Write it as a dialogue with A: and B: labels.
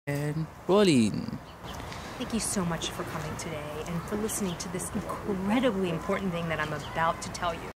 A: And rolling.
B: Thank you so much for coming today and for listening to this incredibly important thing that I'm about to tell you.